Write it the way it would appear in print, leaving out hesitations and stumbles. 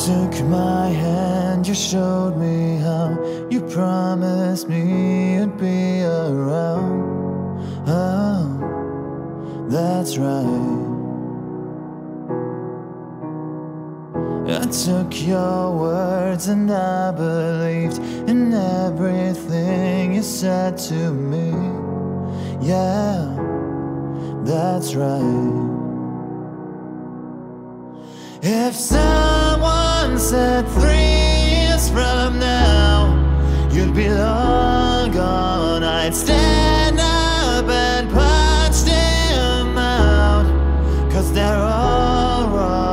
took my hand, you showed me how. You promised me you'd be around. Oh, that's right. I took your words and I believed in everything you said to me. Yeah, that's right. If someone said 3 years from now you'd be long gone, I'd stand up and punch them out, 'cause they're all wrong.